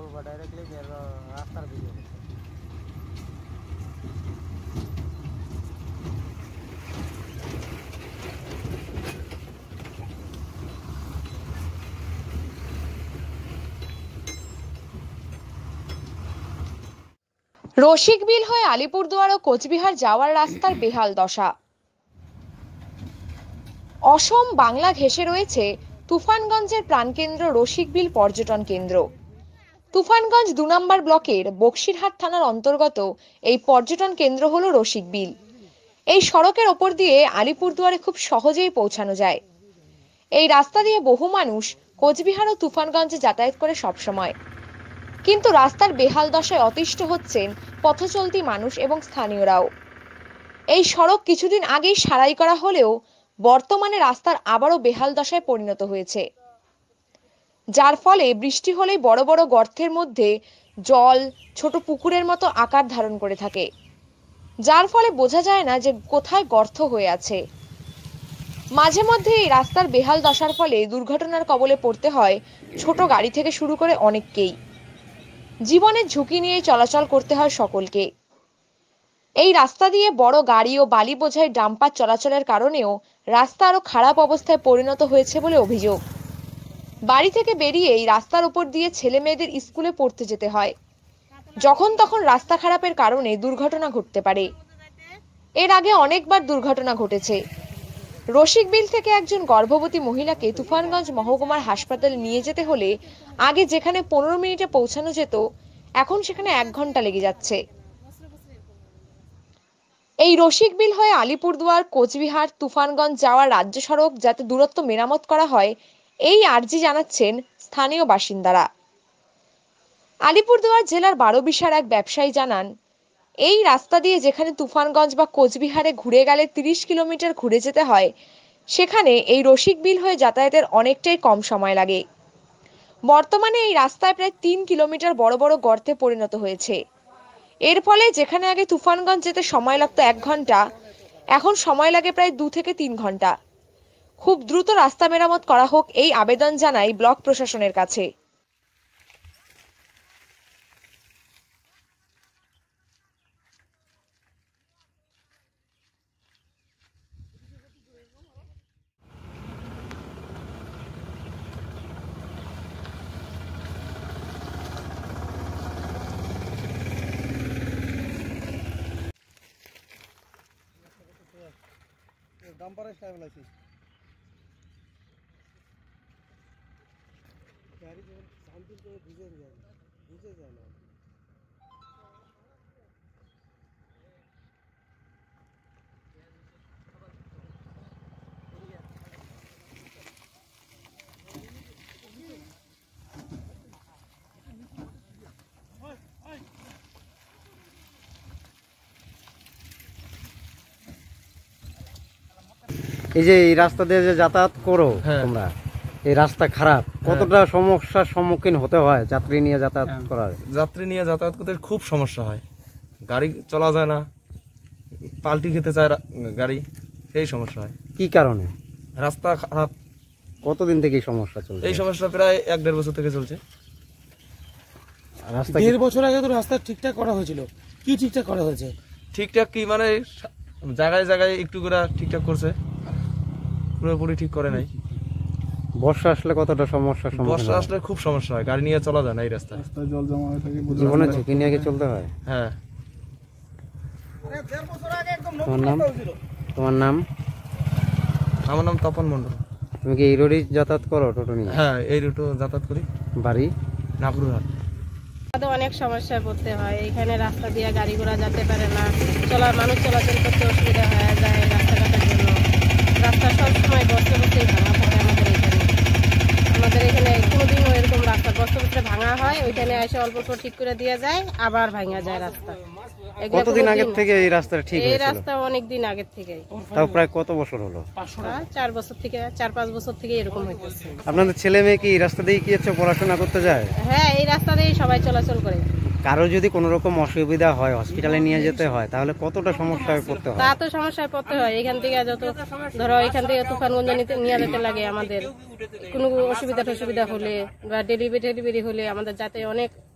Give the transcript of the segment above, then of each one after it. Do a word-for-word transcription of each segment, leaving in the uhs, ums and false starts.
বলবো ডাইরেক্টলি যে রাস্তার ভিডিও। রসিকবিল হয়ে আলিপুরদুয়ার ও কোচবিহার যাওয়ার রাস্তার বেহাল দশা। অসম বাংলা ঘেঁষে রয়েছে তুফানগঞ্জের প্রাণকেন্দ্র রসিকবিল পর্যটন কেন্দ্র। তুফানগঞ্জ দু নম্বর ব্লকের বক্সিরহাট থানার অন্তর্গত এই পর্যটন কেন্দ্র হলো রসিকবিল। এই সড়কের ওপর দিয়ে আলিপুরদুয়ারে খুব সহজেই পৌঁছানো যায়। এই রাস্তা দিয়ে বহু মানুষ কোচবিহার ও তুফানগঞ্জে যাতায়াত করে সবসময়, কিন্তু রাস্তার বেহাল দশায় অতিষ্ঠ হচ্ছেন পথচলতি মানুষ এবং স্থানীয়রাও। এই সড়ক কিছুদিন আগেই সারাই করা হলেও বর্তমানে রাস্তার আবারও বেহাল দশায় পরিণত হয়েছে, যার ফলে বৃষ্টি হলেই বড় বড় গর্তের মধ্যে জল ছোট পুকুরের মতো আকার ধারণ করে থাকে, যার ফলে বোঝা যায় না যে কোথায় গর্ত হয়ে আছে। মাঝে মধ্যে এই রাস্তার বেহাল দশার ফলে দুর্ঘটনার কবলে পড়তে হয় ছোট গাড়ি থেকে শুরু করে অনেককেই। জীবনের ঝুঁকি নিয়ে চলাচল করতে হয় সকলকে। এই রাস্তা দিয়ে বড় গাড়ি ও বালি বোঝাই ডাম্পার চলাচলের কারণেও রাস্তা আরো খারাপ অবস্থায় পরিণত হয়েছে বলে অভিযোগ। বাড়ি থেকে বেরিয়ে এই রাস্তার উপর দিয়ে ছেলে মেয়েদের স্কুলে পড়তে যেতে হয়। যখন তখন রাস্তা খারাপের কারণে দুর্ঘটনা ঘটতে পারে। এর আগে অনেকবার দুর্ঘটনা ঘটেছে। রসিকবিল থেকে একজন গর্ভবতী মহিলাকে তুফানগঞ্জ মহকুমার হাসপাতালে নিয়ে যেতে হলে আগে যেখানে পনেরো মিনিটে পৌঁছানো যেত, এখন সেখানে এক ঘন্টা লেগে যাচ্ছে। এই রসিকবিল হয়ে আলিপুরদুয়ার কোচবিহার তুফানগঞ্জ যাওয়ার রাজ্য সড়ক যাতে দূরত্ব মেরামত করা হয়, এই আর্জি জানাচ্ছেন স্থানীয় বাসিন্দারা। আলিপুরদুয়ার জেলার বারোবিশার এক ব্যবসায়ী জানান, এই রাস্তা দিয়ে যেখানে তুফানগঞ্জ বা কোচবিহারে ঘুরে গেলে তিরিশ কিলোমিটার ঘুরে যেতে হয়, সেখানে এই রসিকবিল হয়ে যাতায়াতের অনেকটাই কম সময় লাগে। বর্তমানে এই রাস্তায় প্রায় তিন কিলোমিটার বড় বড় গর্তে পরিণত হয়েছে। এর ফলে যেখানে আগে তুফানগঞ্জ যেতে সময় লাগতো এক ঘন্টা, এখন সময় লাগে প্রায় দু থেকে তিন ঘন্টা। খুব দ্রুত রাস্তা মেরামত করা হোক এই আবেদন জানাই ব্লক প্রশাসনের কাছে। ডাম্পারে স্টাবিলাইছি গাড়ি যখন শান্তির করে ভিজে যায় ভিজে যায় না। এই যে এই রাস্তা দিয়ে যে যাতায়াত করো তোমরা, এই রাস্তা খারাপ, কতটা সমস্যার সম্মুখীন হতে হয় যাত্রী নিয়ে যাতায়াত করার? যাত্রী নিয়ে যাতায়াত করতে খুব সমস্যা হয়, গাড়ি চলা যায় না, পাল্টি খেতে চায় গাড়ি, সেই সমস্যা হয়। কি কারণে? রাস্তা খারাপ। কতদিন থেকে এই সমস্যা চলছে? এই সমস্যা প্রায় এক দেড় বছর থেকে চলছে। রাস্তা দেড় বছর আগে তো রাস্তা ঠিকঠাক করা হয়েছিল, কি ঠিকঠাক করা হয়েছে? ঠিকঠাক কি মানে জায়গায় জায়গায় একটু করে ঠিকঠাক করছে, পুরোপুরি ঠিক করে নাই। বর্ষা আসলে কতটা সমস্যার সম্মুখীন? বর্ষা আসলে খুব সমস্যা হয়, গাড়ি নিয়ে চলা যায় না এই রাস্তায়। জল জমা হয়ে থাকে, জীবনের ঝুঁকি নিয়ে চলতে হয়। হ্যাঁ। তোমার নাম? তোমার নাম? আমার নাম তপন মন্ডল। তুমি কি এই রোডে যাতায়াত করো টোটো নিয়ে? হ্যাঁ, এই রুটে যাতায়াত করি। বাড়ি নাগরুহাট। অনেক সমস্যায় পড়তে হয়, এখানে রাস্তা দিয়ে গাড়ি ঘোড়া যেতে পারে না, চলা মানুষ চলাচল করতে অসুবিধা হয়ে যায় রাস্তাঘাটের জন্য। রাস্তা সবসময় বছর বছরই ভাঙা থাকে আমাদের এখানে। আমাদের এখানে কোনোদিনও এরকম রাস্তা বছর বছরে ভাঙা হয়, ওইখানে এসে অল্প অল্প ঠিক করে দিয়ে যায়, আবার ভাঙা যায় রাস্তা। কতদিন আগে থেকে এই রাস্তাটা ঠিক হয়েছিল? এই রাস্তা অনেক দিন আগে থেকে। তাও প্রায় কত বছর হলো? চার বছর থেকে চার পাঁচ বছর থেকে এরকম হইতেছে। আপনাদের ছেলে মেয়ে কি এই রাস্তা দিয়ে কি হচ্ছে পড়াশোনা করতে যায়? হ্যাঁ, এই রাস্তা দিয়ে সবাই চলাচল করে। কারো যদি কোনো রকম অসুবিধা হয়, হসপিটালে নিয়ে যেতে হয়, তাহলে কতটা সমস্যায় পড়তে হয়? তা তো সমস্যায় পড়তে হয়। এখান থেকে যত ধরো এখান থেকে তুফানগঞ্জ নিতে নিয়ে যেতে লাগে, আমাদের কোনো অসুবিধা টসুবিধা হলে বা ডেলিভারি টেলিভারি হলে আমাদের যাতে অনেক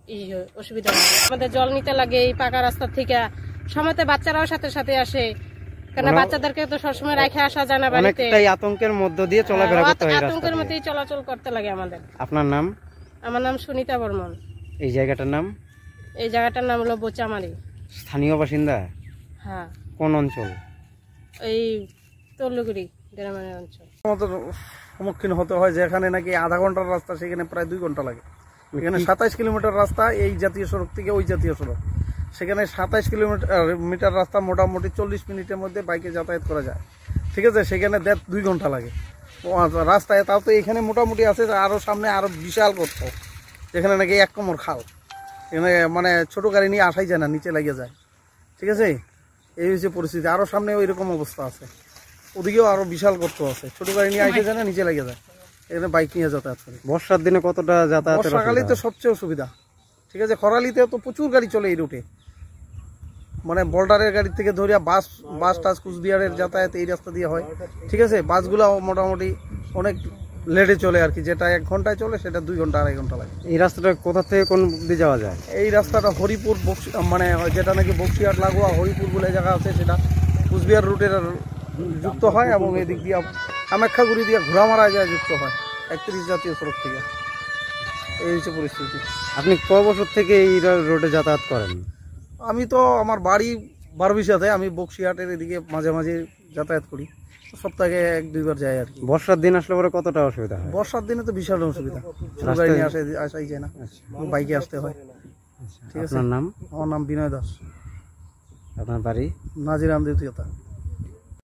এই অসুবিধা হয়। আমাদের জল নিতে লাগে এই পাকা রাস্তা থেকে, সময়তে বাচ্চারাও সাথে সাথে আসে, কারণ বাচ্চাদেরকে তো সবসময় রেখে আসা যায় না বাড়িতে, অনেকটাই আতঙ্কের মধ্য দিয়ে চলাফেরা করতে হয়। আতঙ্কের মধ্যেই চলাচল করতে লাগে আমাদের। আপনার নাম? আমার নাম সুনিতা বর্মন। এই জায়গাটার নাম? এই জায়গাটার নাম হলো বোচামারি। স্থানীয় বাসিন্দা? হ্যাঁ। কোন অঞ্চল? এই তল্লুগুড়ি গ্রামের অঞ্চল। আমাদের সম্মুখীন হতে হয় যে এখানে নাকি আধা ঘন্টার রাস্তা, সেখানে প্রায় দুই ঘন্টা লাগে। এখানে সাতাইশ কিলোমিটার রাস্তা এই জাতীয় সড়ক থেকে ওই জাতীয় সড়ক, সেখানে সাতাইশ কিলোমিটার মিটার রাস্তা মোটামুটি চল্লিশ মিনিটের মধ্যে বাইকে যাতায়াত করা যায়, ঠিক আছে। সেখানে দেড় দুই ঘন্টা লাগে রাস্তায়। তাও তো এখানে মোটামুটি আছে, আরও সামনে আরও বিশাল করতো, যেখানে নাকি এক কোমর খাল, এখানে মানে ছোটো গাড়ি নিয়ে আসাই যায় না, নিচে লাগিয়ে যায়, ঠিক আছে। এই হচ্ছে পরিস্থিতি। আরও সামনে ওই রকম অবস্থা আছে, ওদিকেও আরও বিশাল করতো আছে, ছোটো গাড়ি নিয়ে আসে যায় না, নিচে লাগিয়ে যায়, এখানে বাইক নিয়ে যাতায়াত করে। বর্ষার দিনে কতটা যাতায়াত? বর্ষাকালে তো সবচেয়ে অসুবিধা, ঠিক আছে। খরালিতে তো প্রচুর গাড়ি চলে এই রুটে, মানে বোল্ডারের গাড়ি থেকে ধরিয়া বাস বাস টাস কুচবিহারের যাতায়াত এই রাস্তা দিয়ে হয়, ঠিক আছে। বাসগুলো মোটামুটি অনেক লেটে চলে আর কি, যেটা এক ঘন্টায় চলে সেটা দুই ঘন্টা আড়াই ঘন্টা লাগে। এই রাস্তাটা কোথা থেকে কোন দিকে যাওয়া যায়? এই রাস্তাটা হরিপুর বক্সি মানে যেটা নাকি বক্সিহাট লাগোয়া হরিপুর বলে জায়গা আছে, সেটা কুচবিহার রুটের যুক্ত হয় এবং এদিক দিয়ে কামাখ্যাগুড়ি দিয়ে ঘোড়ামারা যায় যুক্ত হয় একত্রিশ জাতীয় সড়ক থেকে। এই হচ্ছে পরিস্থিতি। আপনি ক বছর থেকে এই রোডে যাতায়াত করেন? আমি তো আমার বাড়ি বারবিশাতে, আমি বক্সিহাটের এদিকে মাঝে মাঝে যাতায়াত করি, সপ্তাহে এক দুইবার যাই আর কি। বর্ষার দিন আসলে পরে কতটা অসুবিধা হয়? বর্ষার দিনে তো বিশাল অসুবিধা, ছোট গাড়ি নিয়ে আসে আসাই যায় না, বাইকে আসতে হয়, ঠিক আছে। আপনার নাম? আমার নাম বিনয় দাস। আপনার বাড়ি? নাজিরাম দ্বিতীয়তা।